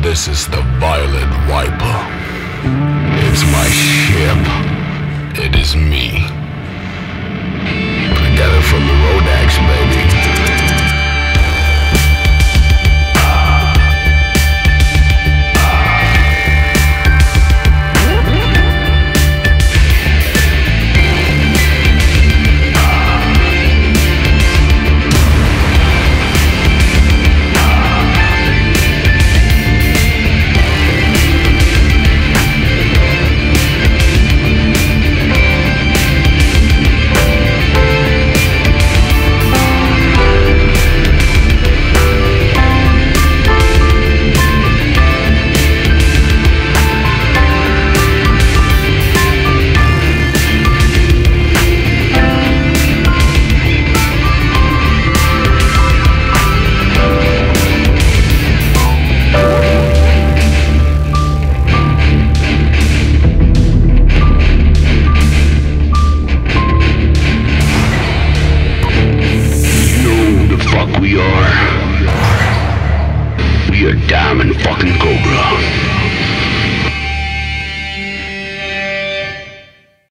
This is the Violet Vyper. It's my ship. It is me. Together from the Rodax, baby. We are Diamond fucking Kobra.